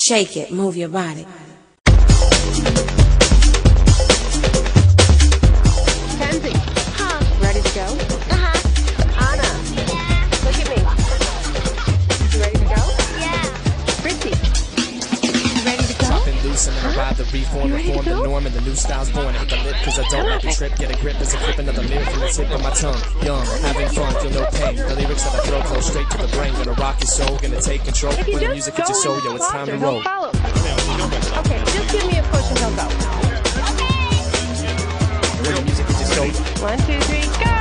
Shake it, move your body. Kenzie. Huh? Ready to go? Anna. Yeah. Look at me. You ready to go? Yeah. Fritzy. You ready to go? Dropping loose and then I ride the reform, You ready to reform the go? norm, and the new style's born. Hit the lip cause I don't let the trip get a grip as I flip another lyric from the tip of my tongue. Young, having fun, feel no pain. The lyrics that I throw close straight to the brain. Gonna rock your soul, gonna take control. If you When the just music go hits your soul, a yo, little it's time to closer, roll. he'll follow. Okay, just give me a push and he'll go. When the music hits your soul. 1, 2, 3, go!